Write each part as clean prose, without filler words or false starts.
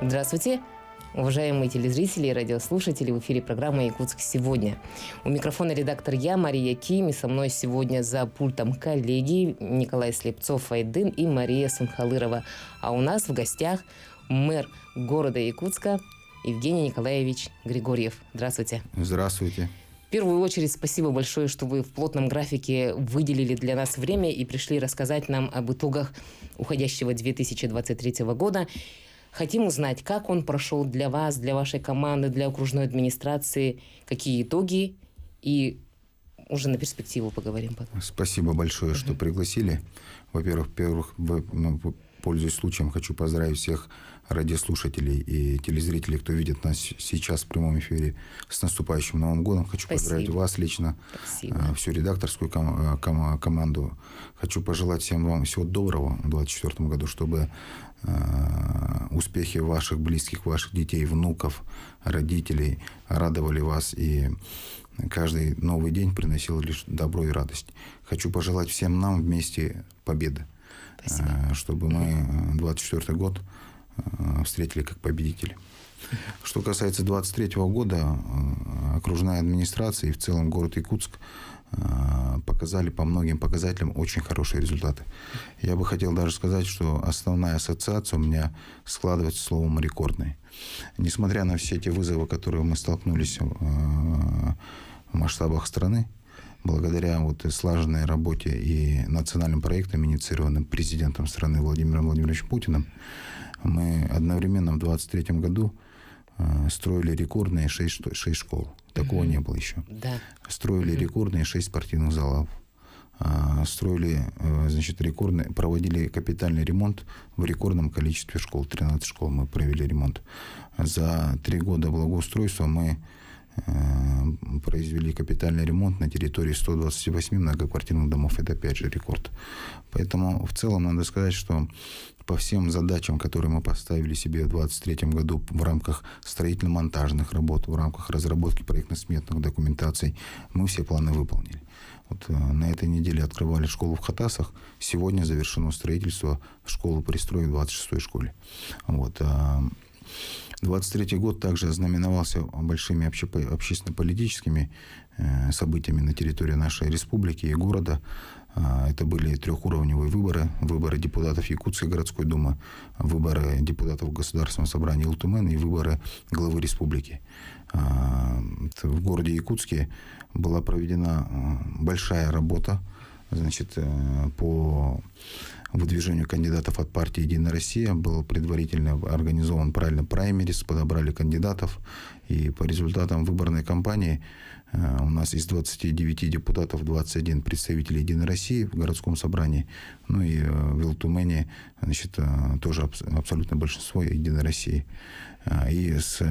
Здравствуйте, уважаемые телезрители и радиослушатели. В эфире программа «Якутск сегодня». У микрофона редактор я, Мария Ким, и со мной сегодня за пультом коллеги Николай Слепцов-Айдын и Мария Сунхалырова. А у нас в гостях мэр города Якутска Евгений Николаевич Григорьев. Здравствуйте. Здравствуйте. В первую очередь, спасибо большое, что вы в плотном графике выделили для нас время и пришли рассказать нам об итогах уходящего 2023 года. Хотим узнать, как он прошел для вас, для вашей команды, для окружной администрации, какие итоги, и уже на перспективу поговорим потом. Спасибо большое, что пригласили. Во-первых, пользуясь случаем, хочу поздравить всех радиослушателей и телезрителей, кто видит нас сейчас в прямом эфире, с наступающим Новым годом. Хочу поздравить вас лично, всю редакторскую команду. Хочу пожелать всем вам всего доброго в 2024 году, чтобы успехи ваших близких, ваших детей, внуков, родителей радовали вас, и каждый новый день приносил лишь добро и радость. Хочу пожелать всем нам вместе победы. Спасибо. Чтобы мы 2024 год встретили как победители. Что касается 2023 года, окружная администрация и в целом город Якутск показали по многим показателям очень хорошие результаты. Я бы хотел даже сказать, что основная ассоциация у меня складывается словом «рекордный». Несмотря на все эти вызовы, которые мы столкнулись в масштабах страны, благодаря слаженной работе и национальным проектам, инициированным президентом страны Владимиром Владимировичем Путиным, мы одновременно в 2023 году строили рекордные 6 школ. Такого не было еще. Да. Строили рекордные 6 спортивных залов. Строили, проводили капитальный ремонт в рекордном количестве школ. 13 школ мы провели ремонт. За 3 года благоустройства мы произвели капитальный ремонт на территории 128 многоквартирных домов. Это опять же рекорд. Поэтому в целом надо сказать, что по всем задачам, которые мы поставили себе в 2023 году в рамках строительно-монтажных работ, в рамках разработки проектно-сметных документаций, мы все планы выполнили. На этой неделе открывали школу в Хатасах. Сегодня завершено строительство школы пристроя в 26-й школе. 2023 год также ознаменовался большими общественно-политическими событиями на территории нашей республики и города. Это были трехуровневые выборы. Выборы депутатов Якутской городской думы, выборы депутатов Государственного собрания Ултумен и выборы главы республики. В городе Якутске была проведена большая работа по выдвижению кандидатов от партии «Единая Россия». Был предварительно организован правильно праймерис, подобрали кандидатов. И по результатам выборной кампании у нас из 29 депутатов 21 представителей «Единой России» в городском собрании. Ну и в Илтумене тоже абсолютно большинство «Единой России». И с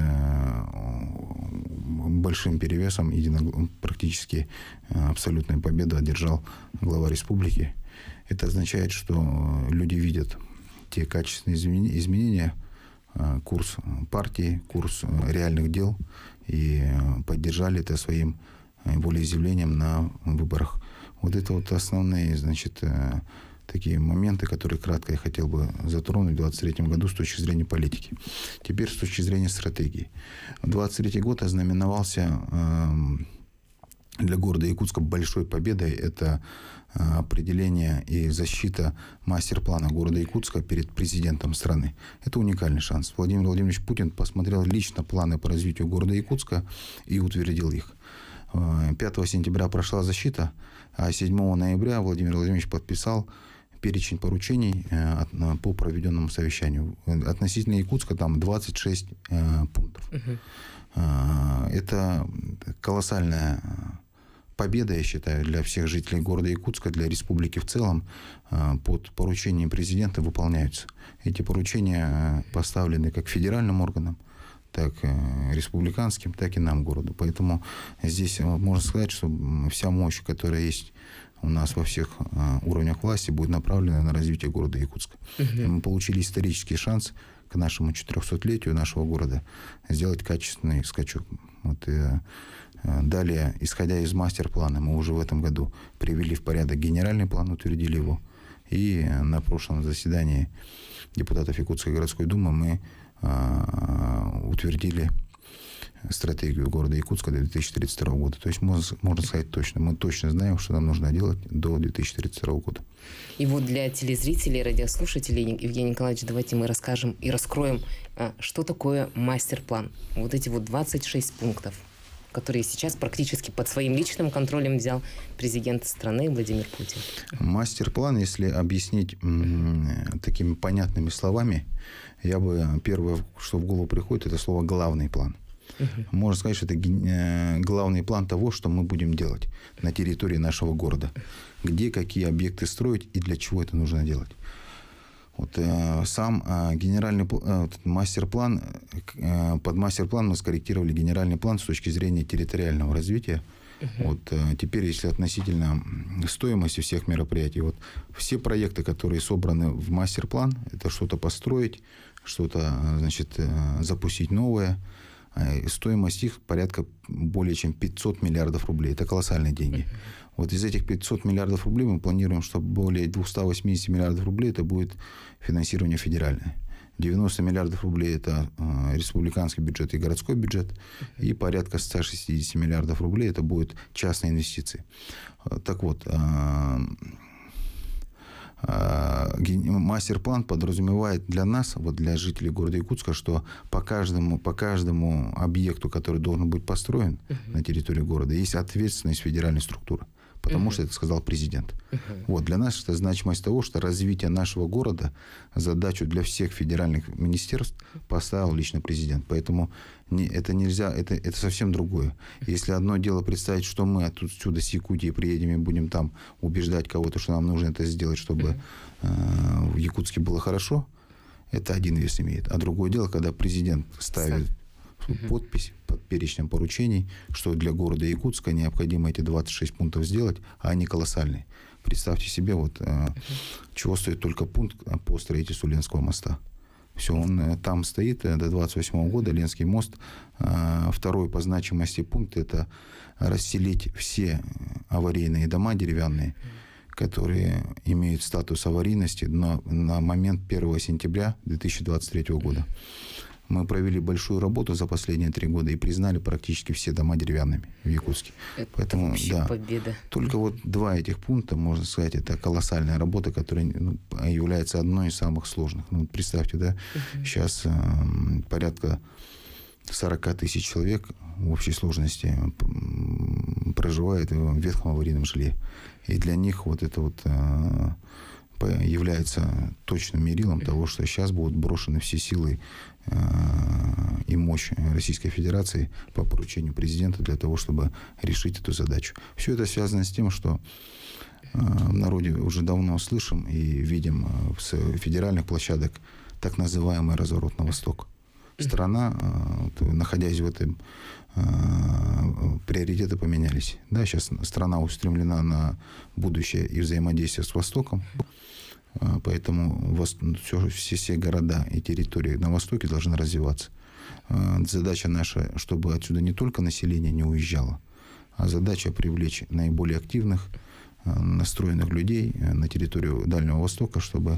большим перевесом практически абсолютную победу одержал глава республики. Это означает, что люди видят те качественные изменения, курс партии, курс реальных дел, и поддержали это своим волеизъявлением на выборах. Это основные, такие моменты, которые кратко я хотел бы затронуть в 2023 году с точки зрения политики. Теперь с точки зрения стратегии. 2023 год ознаменовался для города Якутска большой победой. Это определение и защита мастер-плана города Якутска перед президентом страны. Это уникальный шанс. Владимир Владимирович Путин посмотрел лично планы по развитию города Якутска и утвердил их. 5 сентября прошла защита, а 7 ноября Владимир Владимирович подписал перечень поручений по проведенному совещанию. Относительно Якутска там 26 пунктов. Это колоссальная победа, я считаю, для всех жителей города Якутска, для республики в целом. Под поручением президента выполняются. Эти поручения поставлены как федеральным органам, так республиканским, так и нам, городу. Поэтому здесь можно сказать, что вся мощь, которая есть у нас во всех уровнях власти, будет направлена на развитие города Якутска. Мы получили исторический шанс к нашему 400-летию нашего города сделать качественный скачок. Далее, исходя из мастер-плана, мы уже в этом году привели в порядок генеральный план, утвердили его. И на прошлом заседании депутатов Якутской городской думы мы утвердили стратегию города Якутска до 2032 года. То есть можно сказать точно. Мы точно знаем, что нам нужно делать до 2032 года. И вот для телезрителей, радиослушателей, Евгений Николаевич, давайте мы расскажем и раскроем, что такое мастер-план. Вот эти вот 26 пунктов, которые сейчас практически под своим личным контролем взял президент страны Владимир Путин. Мастер-план, если объяснить такими понятными словами, я бы первое, что в голову приходит, это слово «главный план». Можно сказать, что это главный план того, что мы будем делать на территории нашего города. Где какие объекты строить и для чего это нужно делать. Вот, сам генеральный мастер-план, под мастер-план мы скорректировали генеральный план с точки зрения территориального развития. Вот, теперь, если относительно стоимости всех мероприятий, вот, все проекты, которые собраны в мастер-план, это что-то построить, что-то, значит, запустить новое. Стоимость их порядка более чем 500 миллиардов рублей. Это колоссальные деньги. Вот из этих 500 миллиардов рублей мы планируем, что более 280 миллиардов рублей это будет финансирование федеральное. 90 миллиардов рублей это республиканский бюджет и городской бюджет. И порядка 160 миллиардов рублей это будут частные инвестиции. Так вот, мастер-план подразумевает для нас, вот для жителей города Якутска, что по каждому объекту, который должен быть построен на территории города, есть ответственность федеральной структуры. Потому что это сказал президент. Вот, для нас это значимость того, что развитие нашего города, задачу для всех федеральных министерств поставил лично президент. Поэтому это нельзя, это совсем другое. Если одно дело представить, что мы отсюда с Якутии приедем и будем там убеждать кого-то, что нам нужно это сделать, чтобы в Якутске было хорошо, это один вес имеет. А другое дело, когда президент ставит подпись под перечнем поручений, что для города Якутска необходимо эти 26 пунктов сделать, а они колоссальные. Представьте себе, вот чего стоит только пункт по строительству Ленского моста. Все, он там стоит до 28 года, Ленский мост. Второй по значимости пункт – это расселить все аварийные дома деревянные, которые имеют статус аварийности на момент 1 сентября 2023 года. Мы провели большую работу за последние 3 года и признали практически все дома деревянными в Якутске. Это поэтому вообще да, победа. Только вот 2 этих пункта, можно сказать, это колоссальная работа, которая является одной из самых сложных. Ну, представьте, да, сейчас порядка 40 тысяч человек в общей сложности проживает в ветхом аварийном жилье. И для них вот это вот является точным мерилом того, что сейчас будут брошены все силы и мощь Российской Федерации по поручению президента для того, чтобы решить эту задачу. Все это связано с тем, что в народе уже давно слышим и видим с федеральных площадок так называемый разворот на восток. Страна, находясь в этом, приоритеты поменялись. Да, сейчас страна устремлена на будущее и взаимодействие с Востоком. Поэтому все города и территории на Востоке должны развиваться. Задача наша, чтобы отсюда не только население не уезжало, а задача привлечь наиболее активных, настроенных людей на территорию Дальнего Востока, чтобы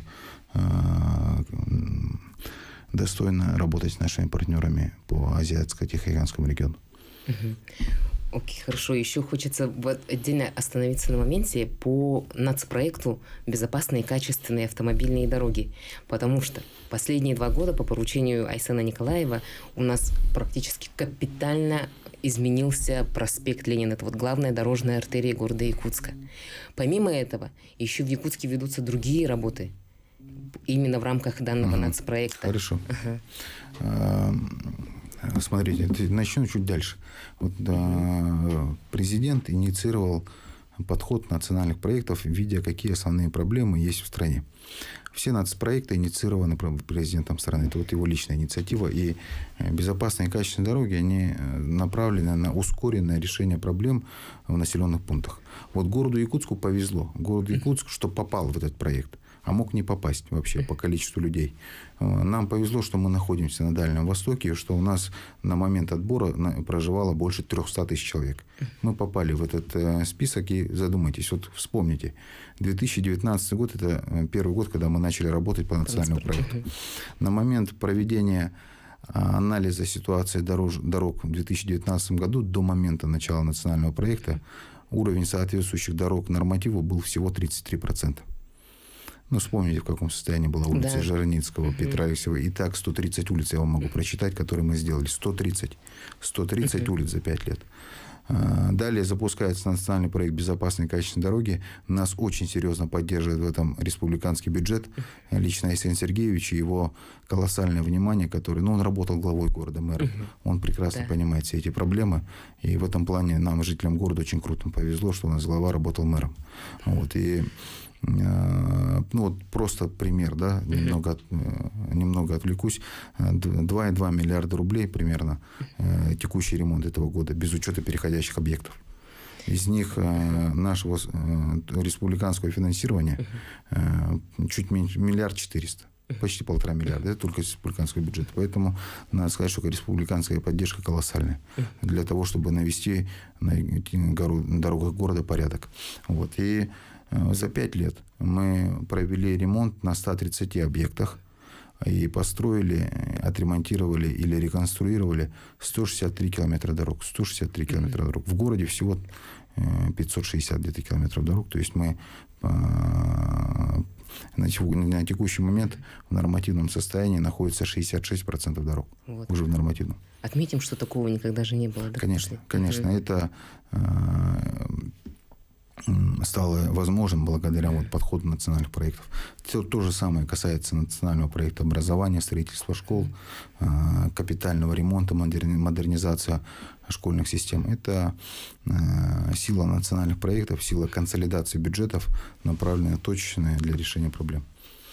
достойно работать с нашими партнерами по Азиатско-Тихоокеанскому региону. Окей, хорошо. Еще хочется отдельно остановиться на моменте по нацпроекту «Безопасные и качественные автомобильные дороги». Потому что последние 2 года по поручению Айсена Николаева у нас практически капитально изменился проспект Ленина. Это вот главная дорожная артерия города Якутска. Помимо этого, еще в Якутске ведутся другие работы именно в рамках данного нацпроекта. Хорошо. Смотрите, начну чуть дальше. Вот, президент инициировал подход национальных проектов, видя, какие основные проблемы есть в стране. Все нацпроекты инициированы президентом страны. Это вот его личная инициатива. И безопасные и качественные дороги, они направлены на ускоренное решение проблем в населенных пунктах. Вот городу Якутску повезло. Городу Якутску, что попал в этот проект. а мог не попасть вообще по количеству людей. Нам повезло, что мы находимся на Дальнем Востоке, что у нас на момент отбора проживало больше 300 тысяч человек. Мы попали в этот список, и задумайтесь, вот вспомните, 2019 год – это первый год, когда мы начали работать по национальному проекту. На момент проведения анализа ситуации дорог в 2019 году до момента начала национального проекта уровень соответствующих дорог нормативу был всего 33%. Ну, вспомните, в каком состоянии была улица Жарницкого, Петра Алексеева. И так 130 улиц я вам могу прочитать, которые мы сделали. 130 улиц за 5 лет. Далее запускается национальный проект «Безопасные и качественные дороги». Нас очень серьезно поддерживает в этом республиканский бюджет. Лично Айсен Сергеевич и его колоссальное внимание, которое... Ну, он работал главой города, мэром. Он прекрасно понимает все эти проблемы. И в этом плане нам, жителям города, очень круто повезло, что у нас глава работал мэром. Вот. И... Ну, вот просто пример, да, немного отвлекусь. 2,2 миллиарда рублей примерно текущий ремонт этого года, без учета переходящих объектов. Из них нашего республиканского финансирования чуть меньше, 1 400 000 000. Почти 1,5 миллиарда. Это только республиканского бюджета. Поэтому надо сказать, что республиканская поддержка колоссальная для того, чтобы навести на дорогах города порядок. Вот. И за 5 лет мы провели ремонт на 130 объектах и построили, отремонтировали или реконструировали 163 километра дорог. 163 километра дорог. В городе всего 560 где-то километров дорог. То есть мы на текущий момент в нормативном состоянии находится 66% дорог. Вот. Уже в нормативном. Отметим, что такого никогда же не было. Да? Конечно. Это стало возможным благодаря подходу национальных проектов. То же самое касается национального проекта образования, строительства школ, капитального ремонта, модернизация школьных систем. Это сила национальных проектов, сила консолидации бюджетов, направленная точечная для решения проблем.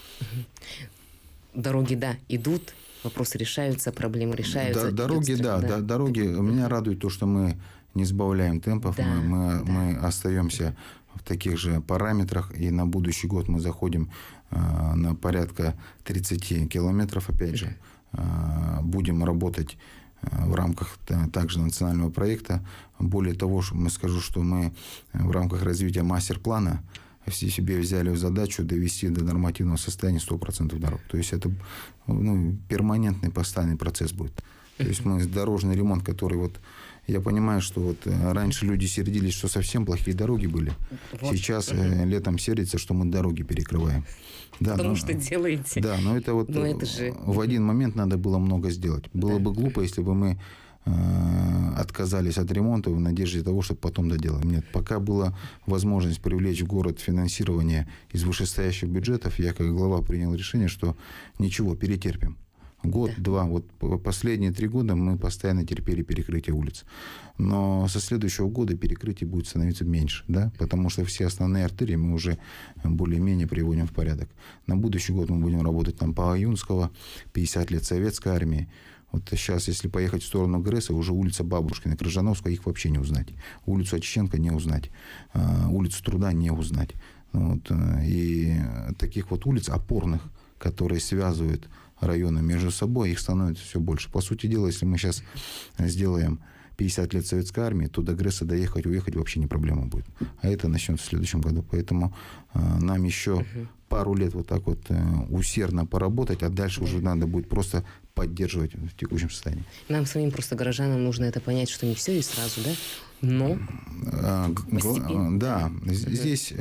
Дороги, идут, вопросы решаются, проблемы решаются. Дороги. Меня радует то, что мы не сбавляем темпов, мы остаемся в таких же параметрах, и на будущий год мы заходим на порядка 30 километров, опять же. Будем работать в рамках также национального проекта. Более того, скажу, что мы в рамках развития мастер-плана все себе взяли в задачу довести до нормативного состояния 100% дорог. То есть это перманентный, постоянный процесс будет. То есть мы дорожный ремонт, который я понимаю, что раньше люди сердились, что совсем плохие дороги были. Сейчас летом сердится, что мы дороги перекрываем. Потому что делаете. Да, но это в один момент надо было много сделать. Было бы глупо, если бы мы отказались от ремонта в надежде того, чтобы потом доделать. Нет, пока была возможность привлечь в город финансирование из вышестоящих бюджетов, я как глава принял решение, что ничего, перетерпим. Год-два, последние 3 года мы постоянно терпели перекрытие улиц. Но со следующего года перекрытий будет становиться меньше, потому что все основные артерии мы уже более-менее приводим в порядок. На будущий год мы будем работать по Аюнского, 50 лет Советской армии. Сейчас, если поехать в сторону ГРЭСа, уже улица Бабушкина, Крыжановская, их вообще не узнать. Улицу Очищенко не узнать. Улицу Труда не узнать. И таких улиц опорных, которые связывают районы между собой, их становится все больше. По сути дела, если мы сейчас сделаем 50 лет Советской армии, то до ГРЭСа уехать вообще не проблема будет. А это начнется в следующем году. Поэтому нам еще пару лет усердно поработать, а дальше уже надо будет просто поддерживать в текущем состоянии. Нам самим просто, горожанам, нужно это понять, что не все и сразу, но постепенно. Да, здесь,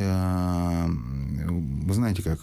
вы знаете, как...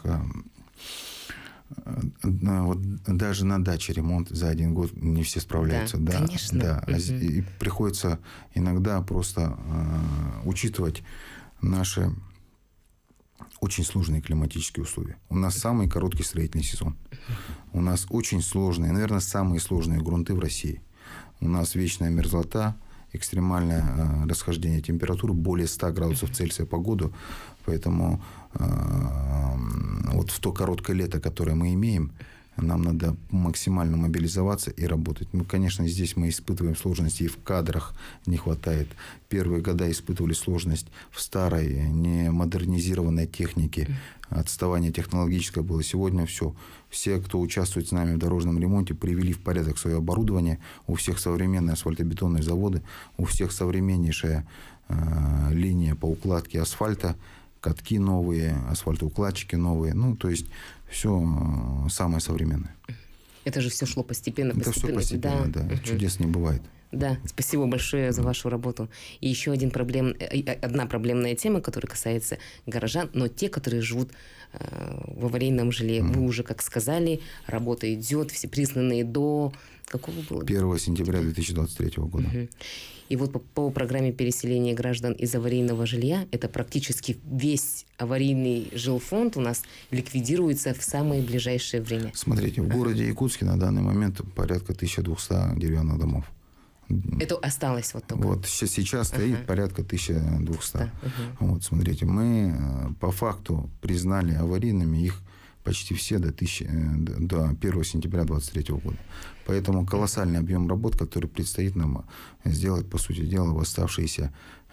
даже на даче ремонт за 1 год не все справляются. Да, конечно. И приходится иногда просто учитывать наши очень сложные климатические условия. У нас самый короткий строительный сезон. У нас очень сложные, наверное, самые сложные грунты в России. У нас вечная мерзлота, экстремальное расхождение температуры, более 100 градусов Цельсия по году. Поэтому в то короткое лето, которое мы имеем, нам надо максимально мобилизоваться и работать. Конечно, здесь мы испытываем сложности и в кадрах не хватает. Первые года испытывали сложность в старой, не модернизированной технике. Отставание технологическое было. Сегодня все, кто участвует с нами в дорожном ремонте, привели в порядок свое оборудование. У всех современные асфальтобетонные заводы, у всех современнейшая линия по укладке асфальта, катки новые, асфальтоукладчики новые. То есть все самое современное. Это же все шло постепенно. Это все постепенно, да. Чудес не бывает. Да, спасибо большое за вашу работу. И еще одна проблемная тема, которая касается горожан, но те, которые живут в аварийном жилье. Вы уже, как сказали, работа идет, все признанные до... Какого было? 1 сентября 2023 года. И вот по программе переселения граждан из аварийного жилья, это практически весь аварийный жилфонд у нас ликвидируется в самое ближайшее время. Смотрите, в городе Якутске на данный момент порядка 1200 деревянных домов. Это осталось вот только? Вот сейчас стоит порядка 1200. Вот, смотрите, мы по факту признали аварийными их почти все до 1 сентября 2023 года. Поэтому колоссальный объем работ, который предстоит нам сделать, по сути дела, в оставшиеся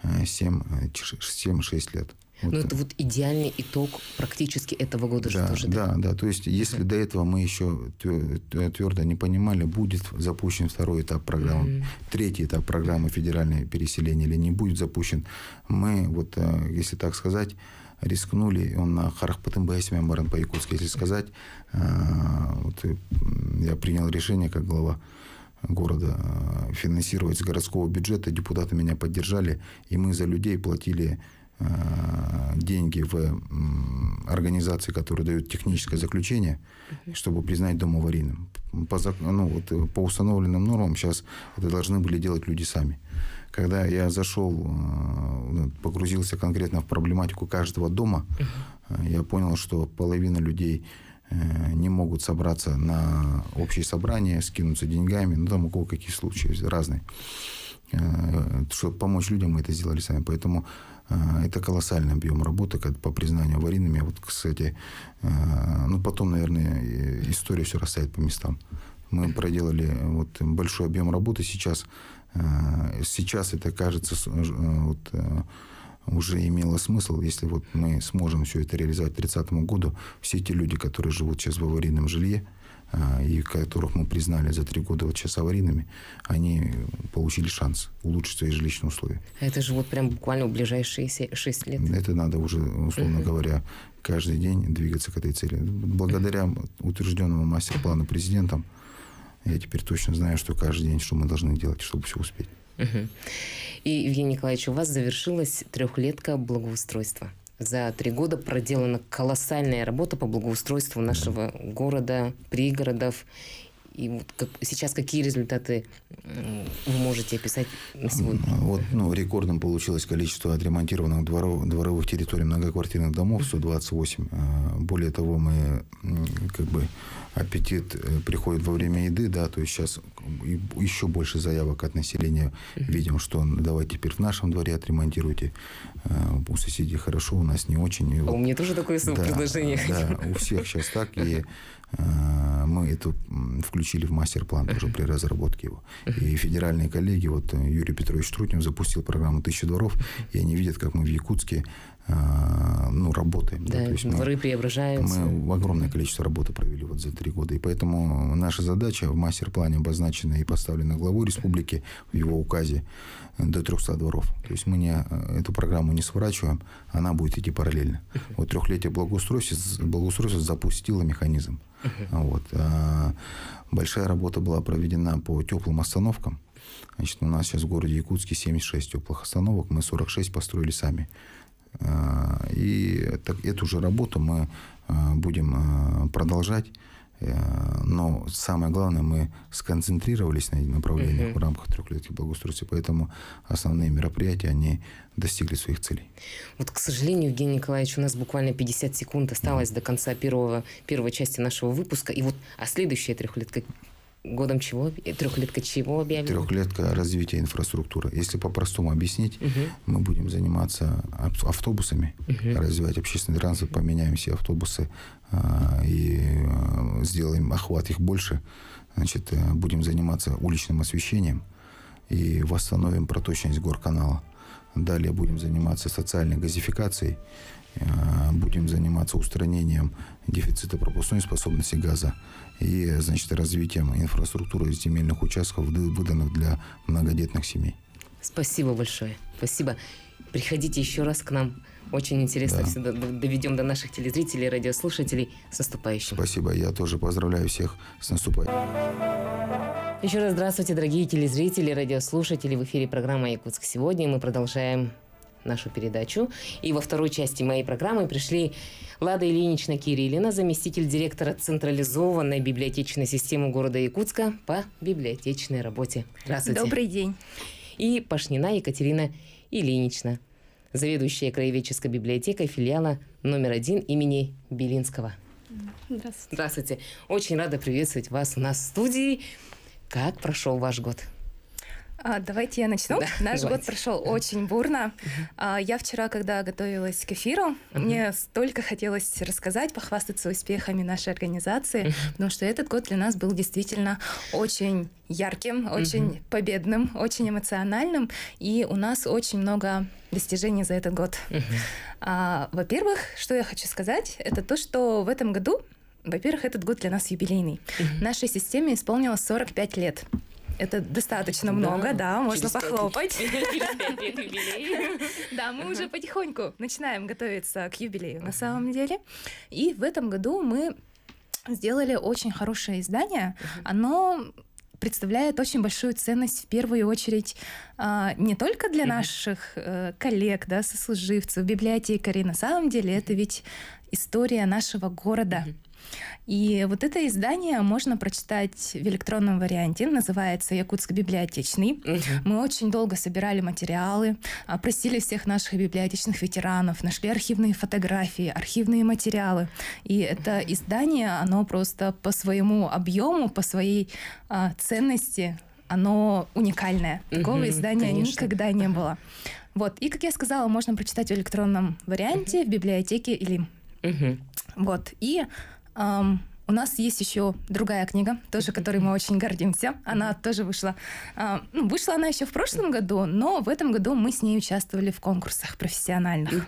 7-6 лет. Но это вот идеальный итог практически этого года же тоже. Да. То есть, если до этого мы еще твердо не понимали, будет запущен второй этап программы, третий этап программы федеральное переселение или не будет запущен, мы, вот, если так сказать, рискнули, он на Харахпатымбайсме Баран по-якутски, если сказать, вот, я принял решение как глава города финансировать с городского бюджета, депутаты меня поддержали, и мы за людей платили деньги в организации, которые дают техническое заключение, чтобы признать дом аварийным. По установленным нормам сейчас это должны были делать люди сами. Когда я зашел, погрузился конкретно в проблематику каждого дома, я понял, что половина людей не могут собраться на общее собрание, скинуться деньгами, там у кого какие случаи разные. Чтобы помочь людям, мы это сделали сами. Поэтому это колоссальный объем работы по признанию аварийными. Вот, кстати, потом, наверное, история все расставит по местам. Мы проделали большой объем работы. Сейчас это, кажется, уже имело смысл, если мы сможем все это реализовать к 2030 году. Все те люди, которые живут сейчас в аварийном жилье, и которых мы признали за 3 года сейчас аварийными, они получили шанс улучшить свои жилищные условия. А это же прям буквально в ближайшие 6 лет. Это надо уже, условно говоря, каждый день двигаться к этой цели. Благодаря утвержденному мастер-плану президентом, я теперь точно знаю, что каждый день, что мы должны делать, чтобы все успеть. И, Евгений Николаевич, у вас завершилась 3-летка благоустройства. За 3 года проделана колоссальная работа по благоустройству нашего города, пригородов. И сейчас какие результаты вы можете описать на сегодня? Рекордным получилось количество отремонтированных дворовых территорий многоквартирных домов, 128. Более того, мы аппетит приходит во время еды, да, то есть сейчас еще больше заявок от населения. Видим, что давайте теперь в нашем дворе отремонтируйте. У соседей хорошо, у нас не очень. У меня тоже такое предложение. Да, у всех сейчас так, и мы это включили в мастер-план тоже при разработке его. И федеральные коллеги, Юрий Петрович Трутнев запустил программу «1000 дворов», и они видят, как мы в Якутске работаем. Да, то есть дворы преображаются. Мы огромное количество работы провели за 3 года. И поэтому наша задача в мастер-плане обозначена и поставлена главой республики в его указе до 300 дворов. То есть мы эту программу не сворачиваем, она будет идти параллельно. 3-летие благоустройства запустило механизм. Большая работа была проведена по теплым остановкам. Значит, у нас сейчас в городе Якутске 76 теплых остановок, мы 46 построили сами. И эту же работу мы будем продолжать. Но самое главное, мы сконцентрировались на этих направлениях в рамках 3-летки благоустройства, поэтому основные мероприятия, они достигли своих целей. К сожалению, Евгений Николаевич, у нас буквально 50 секунд осталось до конца первой части нашего выпуска. И следующая 3-летка, годом чего? Трехлетка чего объявлена? Трехлетка развития инфраструктуры. Если по-простому объяснить, мы будем заниматься автобусами, развивать общественный транспорт, поменяем все автобусы и сделаем охват их больше. Значит, будем заниматься уличным освещением и восстановим проточность горканала. Далее будем заниматься социальной газификацией, будем заниматься устранением дефицита пропускной способности газа и, значит, развитием инфраструктуры земельных участков, выданных для многодетных семей. Спасибо большое. Спасибо. Приходите еще раз к нам. Очень интересно все доведем до наших телезрителей, радиослушателей. С наступающим. Спасибо. Я тоже поздравляю всех с наступающим. Еще раз здравствуйте, дорогие телезрители, радиослушатели. В эфире программа «Якутск сегодня». Мы продолжаем нашу передачу. И во второй части моей программы пришли Лада Ильинична Кириллина, заместитель директора централизованной библиотечной системы города Якутска по библиотечной работе. Здравствуйте. Добрый день. И Пашнина Екатерина Ильинична, заведующая краеведческой библиотекой филиала номер 1 имени Белинского. Здравствуйте. Здравствуйте. Очень рада приветствовать вас у нас в студии. Как прошел ваш год? Давайте я начну. Да, Наш давайте. год прошел очень бурно. Я вчера, когда готовилась к эфиру, мне столько хотелось рассказать, похвастаться успехами нашей организации, потому что этот год для нас был действительно очень ярким, очень победным, очень эмоциональным, и у нас очень много достижений за этот год. Во-первых, что я хочу сказать, это то, что в этом году, во-первых, этот год для нас юбилейный. Нашей системе исполнилось 45 лет. Это достаточно много, да, можно похлопать. Через 5 лет юбилей. Да, мы уже потихоньку начинаем готовиться к юбилею на самом деле. И в этом году мы сделали очень хорошее издание. Оно представляет очень большую ценность в первую очередь не только для наших коллег, да, сослуживцев, библиотекарей. На самом деле это ведь история нашего города. И вот это издание можно прочитать в электронном варианте. Называется «Якутск библиотечный». Мы очень долго собирали материалы, просили всех наших библиотечных ветеранов, нашли архивные фотографии, архивные материалы. И это издание, оно просто по своему объему, по своей ценности, оно уникальное. Такого издания никогда не было. Вот. И, как я сказала, можно прочитать в электронном варианте в библиотеке Илим. Вот. И у нас есть еще другая книга, тоже которой мы очень гордимся. Она тоже вышла. Вышла она еще в прошлом году, но в этом году мы с ней участвовали в конкурсах профессиональных.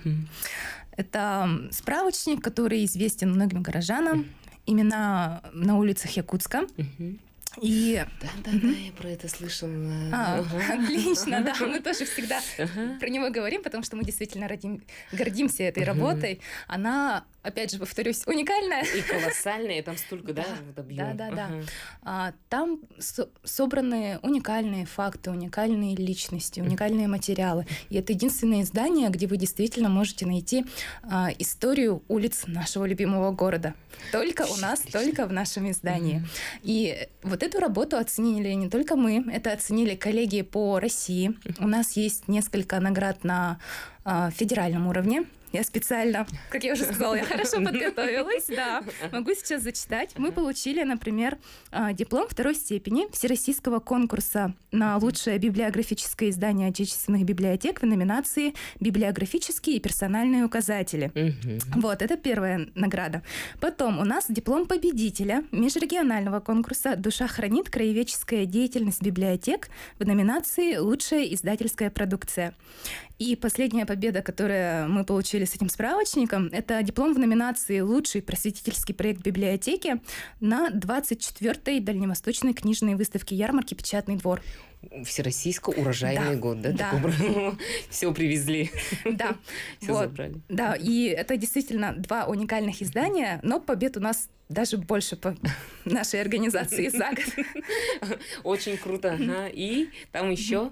Это справочник, который известен многим горожанам. Имена на улицах Якутска. И... Да, я про это слышала. Отлично, да, мы тоже всегда про него говорим, потому что мы действительно гордимся этой работой. Она, опять же, повторюсь, уникальная. И колоссальная, там столько, да, объем. Да. Там собраны уникальные факты, уникальные личности, уникальные материалы. И это единственное издание, где вы действительно можете найти историю улиц нашего любимого города. Только у нас, только в нашем издании. И вот эту работу оценили не только мы, это оценили коллеги по России. У нас есть несколько наград на федеральном уровне. Я специально, как я уже сказала, я хорошо подготовилась, да. Могу сейчас зачитать. Мы получили, например, диплом второй степени Всероссийского конкурса на лучшее библиографическое издание отечественных библиотек в номинации «Библиографические и персональные указатели». Вот, это первая награда. Потом у нас диплом победителя межрегионального конкурса «Душа хранит. Краеведческая деятельность библиотек» в номинации «Лучшая издательская продукция». И последняя победа, которую мы получили с этим справочником, это диплом в номинации «Лучший просветительский проект библиотеки» на 24-й Дальневосточной книжной выставке ярмарки «Печатный двор». Всероссийский урожайный год, да? Да. Все привезли. Да. Все забрали. Да, и это действительно два уникальных издания, но побед у нас даже больше по нашей организации за год. Очень круто. И там еще...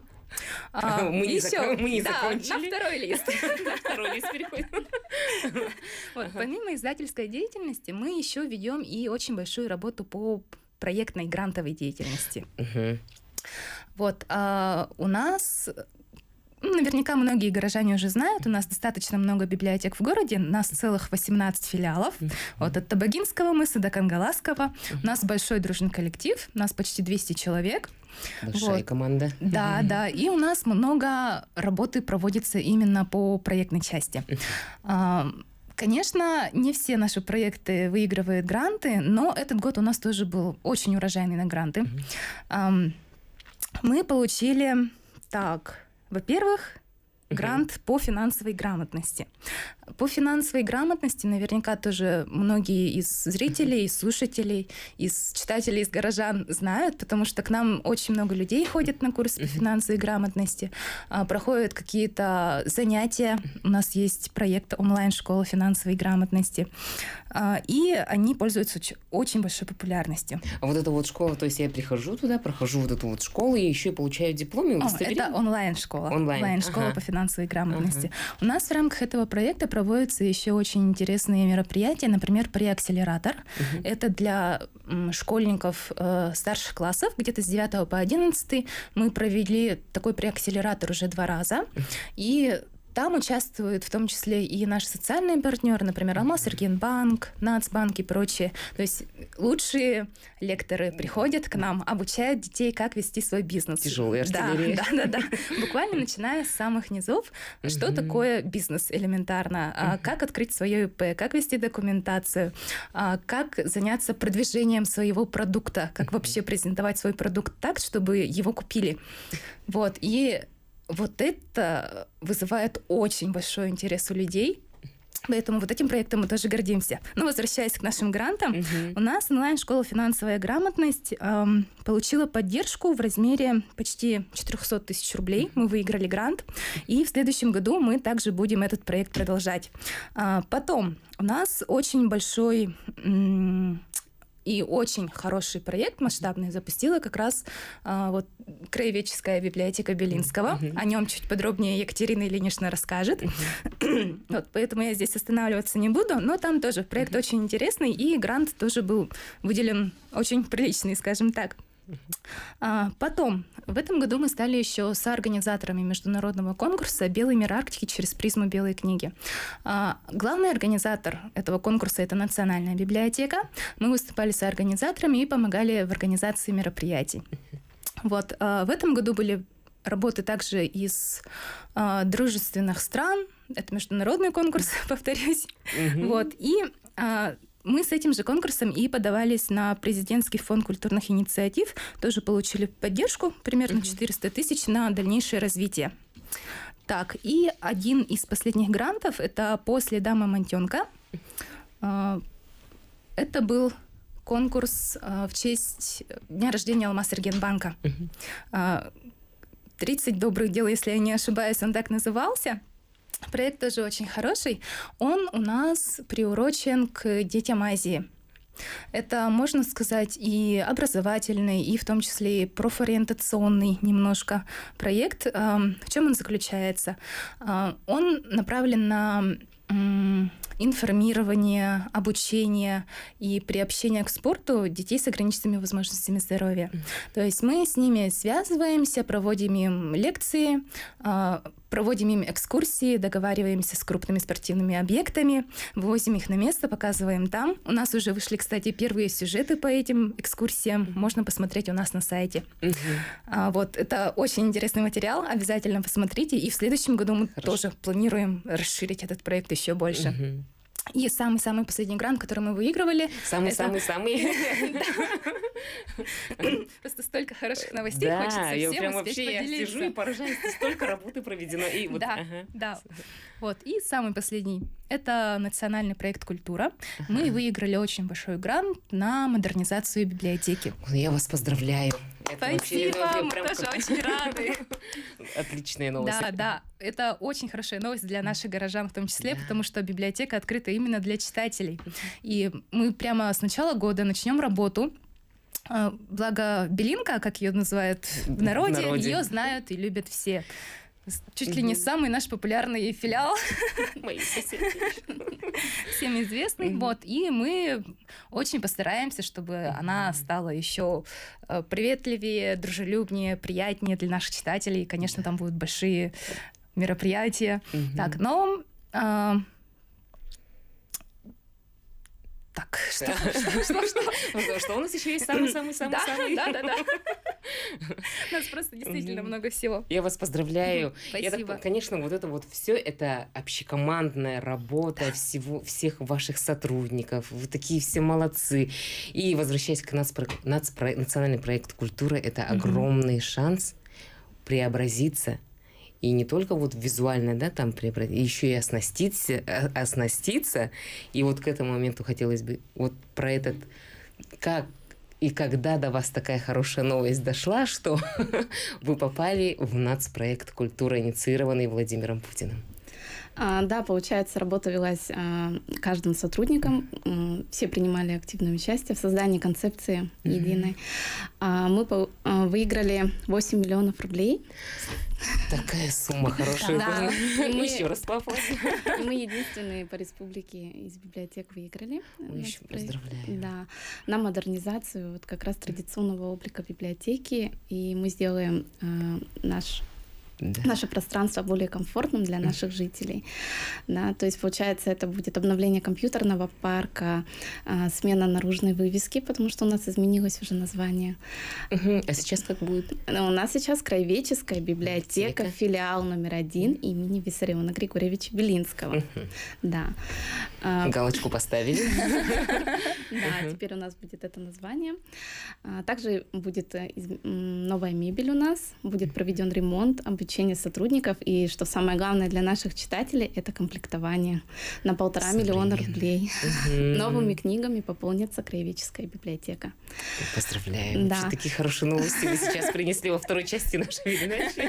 Мы не закончили. На второй лист. На второй лист переходим. Вот, помимо издательской деятельности, мы еще ведем и очень большую работу по проектной грантовой деятельности. Вот, у нас наверняка многие горожане уже знают, у нас достаточно много библиотек в городе, у нас целых 18 филиалов, вот от Табагинского мыса до Кангаласского. У нас большой дружный коллектив, у нас почти 200 человек. Большая команда. Да, да. И у нас много работы проводится именно по проектной части. Конечно, не все наши проекты выигрывают гранты, но этот год у нас тоже был очень урожайный на гранты. Мы получили, во-первых, грант по финансовой грамотности. По финансовой грамотности наверняка тоже многие из зрителей, из слушателей, из читателей, из горожан знают, потому что к нам очень много людей ходят на курсы по финансовой грамотности, проходят какие-то занятия. У нас есть проект онлайн-школа финансовой грамотности, и они пользуются очень большой популярностью. А вот эта вот школа, то есть я прихожу туда, прохожу вот эту вот школу и еще и получаю диплом и удостоверение? Это онлайн-школа. Онлайн-школа по финансовой грамотности. У нас в рамках этого проекта проводятся еще очень интересные мероприятия, например, преакселератор. Это для школьников старших классов, где-то с 9 по 11 мы провели такой преакселератор уже 2 раза. И там участвуют в том числе и наши социальные партнеры, например, Алмаз-Эргенбанк, Нацбанк и прочие. То есть лучшие лекторы приходят к нам, обучают детей, как вести свой бизнес. Тяжелая артиллерия. Да. Буквально начиная с самых низов, что такое бизнес элементарно, как открыть свое ИП, как вести документацию, как заняться продвижением своего продукта, как вообще презентовать свой продукт так, чтобы его купили. И вот это вызывает очень большой интерес у людей, поэтому вот этим проектом мы тоже гордимся. Но возвращаясь к нашим грантам, у нас онлайн-школа «Финансовая грамотность» получила поддержку в размере почти 400 тысяч рублей. Мы выиграли грант, и в следующем году мы также будем этот проект продолжать. Потом у нас очень большой и очень хороший проект масштабный запустила как раз Краеведческая библиотека Белинского. О нем чуть подробнее Екатерина Ильинична расскажет. Поэтому я здесь останавливаться не буду, но там тоже проект очень интересный, и грант тоже был выделен очень приличный, скажем так. Потом, в этом году мы стали еще соорганизаторами международного конкурса «Белый мир Арктики через призму Белой книги». Главный организатор этого конкурса – это Национальная библиотека. Мы выступали соорганизаторами и помогали в организации мероприятий. В этом году были работы также из дружественных стран. Это международный конкурс, повторюсь. Мы с этим же конкурсом и подавались на президентский фонд культурных инициатив. Тоже получили поддержку, примерно 400 тысяч на дальнейшее развитие. И один из последних грантов – это «По следам Мамонтенка». Это был конкурс в честь дня рождения Алмаз-Эргенбанка. 30 добрых дел, если я не ошибаюсь, он так назывался. Проект тоже очень хороший. Он у нас приурочен к детям Азии. Это, можно сказать, и образовательный, и в том числе и профориентационный немножко проект. В чем он заключается? Он направлен на информирование, обучение и приобщение к спорту детей с ограниченными возможностями здоровья. То есть мы с ними связываемся, проводим им лекции, проводим им экскурсии, договариваемся с крупными спортивными объектами, вывозим их на место, показываем там. У нас уже вышли, кстати, первые сюжеты по этим экскурсиям. Можно посмотреть у нас на сайте. Это очень интересный материал. Обязательно посмотрите. И в следующем году мы тоже планируем расширить этот проект еще больше. И самый-самый последний грант, который мы выигрывали... Самый-самый-самый. Просто столько хороших новостей, хочется всем успеть поделиться. Я сижу и поражаюсь, столько работы проведено. Да. И самый последний – это национальный проект «Культура». Мы выиграли очень большой грант на модернизацию библиотеки. Я вас поздравляю. Спасибо, мы тоже очень рады. Отличные новости. Да, это очень хорошая новость для наших горожан в том числе, потому что библиотека открыта именно для читателей. И мы прямо с начала года начнем работу. Благо Белинка, как ее называют в народе, ее знают и любят все. Чуть ли не самый наш популярный филиал. Мои соседи. Всем известный. И мы очень постараемся, чтобы она стала еще приветливее, дружелюбнее, приятнее для наших читателей. И, конечно, там будут большие мероприятия. Так, но... Так, что? Что у нас еще есть самый-самый-самый? Да. У нас просто действительно много всего. Я вас поздравляю. Спасибо. Конечно, вот это вот все это общекомандная работа всех ваших сотрудников. Вы такие все молодцы. И возвращаясь к национальный проект «Культура», это огромный шанс преобразиться. И не только вот визуально, да, там еще и оснаститься. И вот к этому моменту хотелось бы вот про этот, как и когда до вас такая хорошая новость дошла, что вы попали в нацпроект «Культура», инициированный Владимиром Путиным. Да, получается, работа велась каждым сотрудником. Все принимали активное участие в создании концепции единой. Мы выиграли 8 миллионов рублей. Такая сумма хорошая. Да. Еще раз похлопаем. Мы единственные по республике из библиотек выиграли. Еще поздравляю. Да, на модернизацию вот как раз традиционного облика библиотеки. И мы сделаем наше пространство более комфортным для наших жителей. Да, то есть, получается, это будет обновление компьютерного парка, смена наружной вывески, потому что у нас изменилось уже название. А сейчас как будет? У нас сейчас Краеведческая библиотека, филиал номер 1 имени Виссариона Григорьевича Белинского. Да. Галочку поставили. Да, теперь у нас будет это название. Также будет новая мебель у нас, будет проведен ремонт, обучение сотрудников, и, что самое главное для наших читателей, это комплектование на 1,5 миллиона рублей. Новыми книгами пополнится Краеведческая библиотека. Поздравляю. Да. Такие хорошие новости вы сейчас принесли во второй части нашей передачи.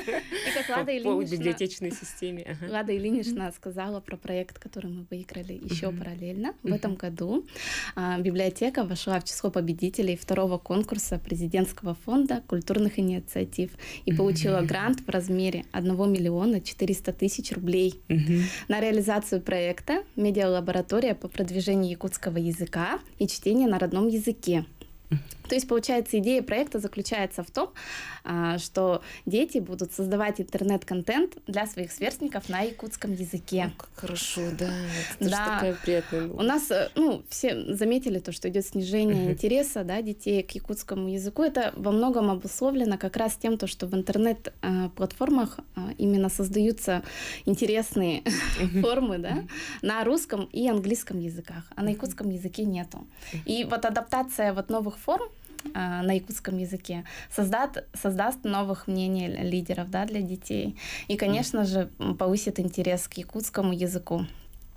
По библиотечной системе. Лада Ильинична сказала про проект, который мы выиграли еще параллельно. В этом году библиотека вошла в число победителей второго конкурса президентского фонда культурных инициатив и получила грант в размере 1 миллиона 400 тысяч рублей. На реализацию проекта медиалаборатория по продвижению якутского языка и чтения на родном языке. То есть, получается, идея проекта заключается в том, что дети будут создавать интернет-контент для своих сверстников на якутском языке. Как хорошо, да. Это такая приятная новость. У нас, все заметили то, что идет снижение интереса, да, детей к якутскому языку. Это во многом обусловлено как раз тем, что в интернет-платформах именно создаются интересные формы, да, на русском и английском языках, а на якутском языке нету. И вот адаптация вот новых форм на якутском языке создаст новых мнений лидеров, да, для детей. И, конечно же, повысит интерес к якутскому языку.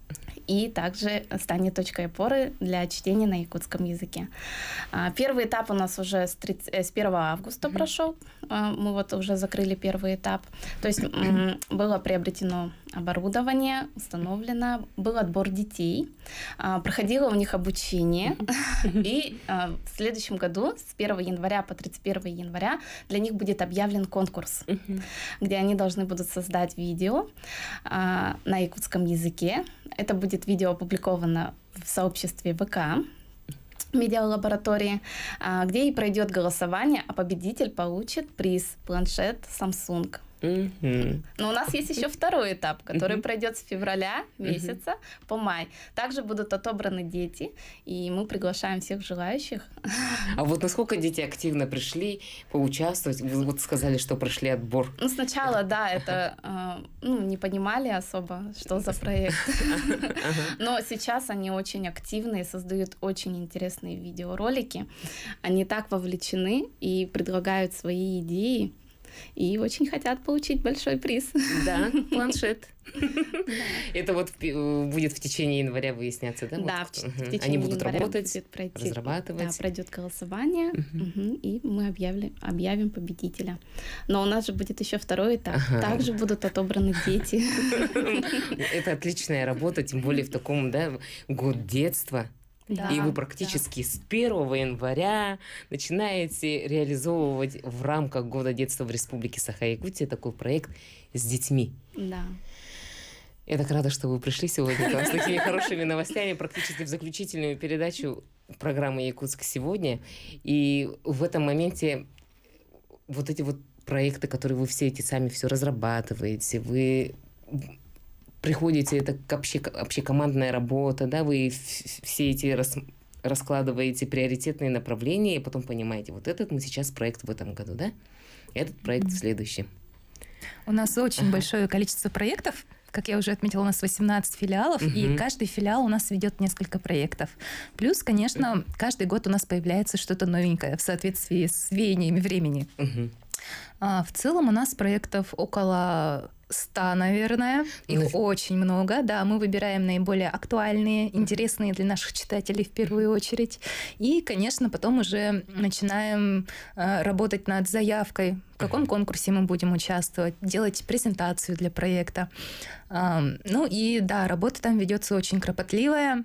И также станет точкой опоры для чтения на якутском языке. Первый этап у нас уже с 1 августа прошел. Мы вот уже закрыли первый этап. То есть было приобретено оборудование, установлено, был отбор детей, проходило у них обучение. И в следующем году с 1 января по 31 января для них будет объявлен конкурс, где они должны будут создать видео на якутском языке. Это будет видео опубликовано в сообществе ВК медиалаборатории, где и пройдет голосование, а победитель получит приз планшет Samsung. Но у нас есть еще второй этап, который пройдет с февраля месяца по май. Также будут отобраны дети, и мы приглашаем всех желающих. А вот насколько дети активно пришли поучаствовать? Вы вот сказали, что прошли отбор. Сначала, да, это не понимали особо, что за проект. Но сейчас они очень активны и создают очень интересные видеоролики. Они так вовлечены и предлагают свои идеи. И очень хотят получить большой приз. Да, планшет. Это вот будет в течение января выясняться, да? Да, в течение они будут января работать, будет пройти, разрабатывать. Да, пройдет голосование, и мы объявим победителя. Но у нас же будет еще второй этап. Также будут отобраны дети. Это отличная работа, тем более в таком, да, год детства. Да, и вы практически с 1 января начинаете реализовывать в рамках Года детства в Республике Саха-Якутия такой проект с детьми. Да. Я так рада, что вы пришли сегодня с такими хорошими новостями, практически в заключительную передачу программы «Якутск сегодня». И в этом моменте вот эти вот проекты, которые вы все эти сами все разрабатываете, вы приходите, это общекомандная работа, да, вы все эти раскладываете приоритетные направления, и потом понимаете, вот этот мы сейчас проект в этом году, да, этот проект в следующем. У нас очень большое количество проектов. Как я уже отметила, у нас 18 филиалов, и каждый филиал у нас ведет несколько проектов. Плюс, конечно, каждый год у нас появляется что-то новенькое в соответствии с веяниями времени. В целом у нас проектов около 100, наверное. Их очень много. Да, мы выбираем наиболее актуальные, интересные для наших читателей в первую очередь. И, конечно, потом уже начинаем работать над заявкой, в каком конкурсе мы будем участвовать, делать презентацию для проекта. Ну и да, работа там ведется очень кропотливая.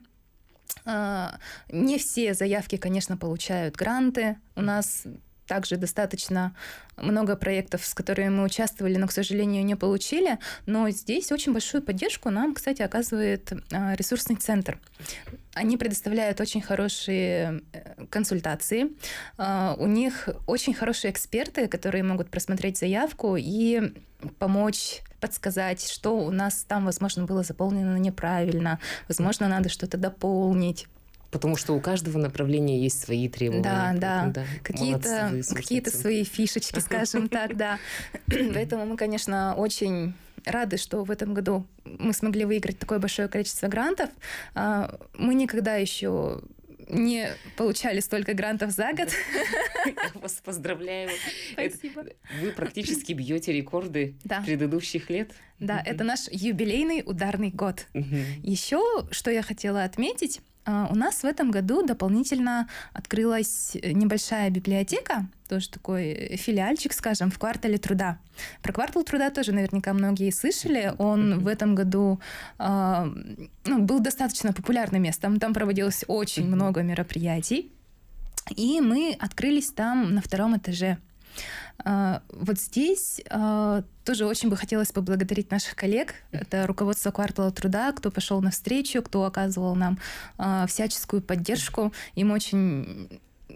Не все заявки, конечно, получают гранты. У нас также достаточно много проектов, с которыми мы участвовали, но, к сожалению, не получили. Но здесь очень большую поддержку нам, кстати, оказывает ресурсный центр. Они предоставляют очень хорошие консультации. У них очень хорошие эксперты, которые могут просмотреть заявку и помочь подсказать, что у нас там, возможно, было заполнено неправильно, возможно, надо что-то дополнить. Потому что у каждого направления есть свои требования. Да. Какие-то свои фишечки, скажем так, да. Поэтому мы, конечно, очень рады, что в этом году мы смогли выиграть такое большое количество грантов. Мы никогда еще не получали столько грантов за год. Я вас поздравляю. Спасибо. Вы практически бьете рекорды предыдущих лет. Да, это наш юбилейный ударный год. Еще, что я хотела отметить, у нас в этом году дополнительно открылась небольшая библиотека, тоже такой филиальчик, скажем, в квартале труда. Про квартал труда тоже наверняка многие слышали. Он в этом году был достаточно популярным местом. Там проводилось очень много мероприятий. И мы открылись там на 2-м этаже. Вот здесь тоже очень бы хотелось поблагодарить наших коллег. Это руководство квартала труда, кто пошел навстречу, кто оказывал нам всяческую поддержку. Им очень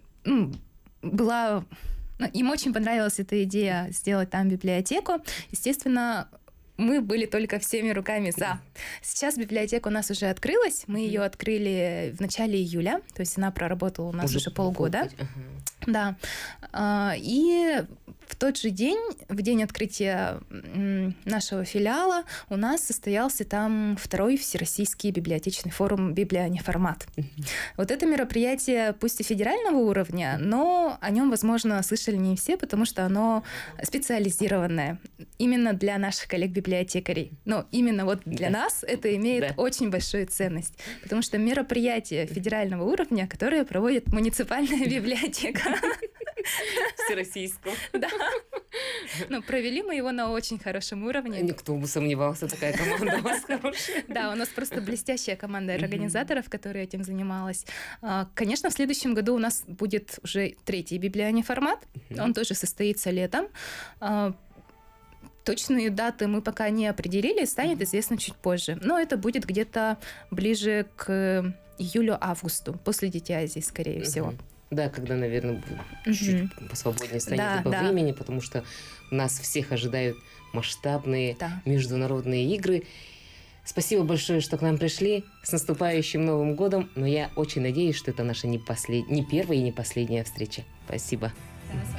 понравилась эта идея сделать там библиотеку. Естественно, мы были только всеми руками за. Сейчас библиотека у нас уже открылась. Мы ее открыли в начале июля. То есть она проработала у нас уже полгода. Да. И в тот же день, в день открытия нашего филиала, у нас состоялся там 2-й Всероссийский библиотечный форум «Библионеформат». Вот это мероприятие, пусть и федерального уровня, но о нем, возможно, слышали не все, потому что оно специализированное именно для наших коллег-библиотекарей. Но именно вот для нас это имеет очень большую ценность, потому что мероприятие федерального уровня, которое проводит муниципальная библиотека. Всероссийского. Да. Но провели мы его на очень хорошем уровне. Никто бы сомневался, такая команда у вас хорошая. Да, у нас просто блестящая команда организаторов, которая этим занималась. Конечно, в следующем году у нас будет уже 3-й библионеформат. Он тоже состоится летом. Точные даты мы пока не определили, станет известно чуть позже. Но это будет где-то ближе к июлю-августу, после Дети Азии, скорее всего. Да, когда, наверное, чуть посвободнее станет по времени, потому что нас всех ожидают масштабные международные игры. Спасибо большое, что к нам пришли. С наступающим Новым годом. Но я очень надеюсь, что это наша не первая и не последняя встреча. Спасибо.